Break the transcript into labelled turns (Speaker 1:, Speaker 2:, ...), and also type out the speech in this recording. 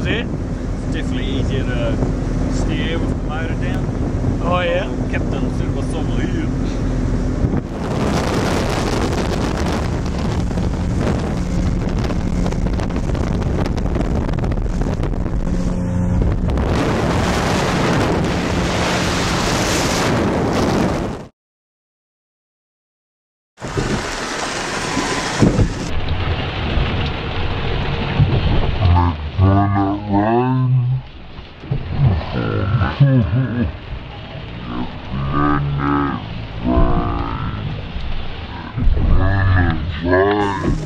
Speaker 1: it?
Speaker 2: It's definitely easier to steer with the motor down.
Speaker 1: Oh yeah?
Speaker 2: Captain said what's over here.
Speaker 3: Right.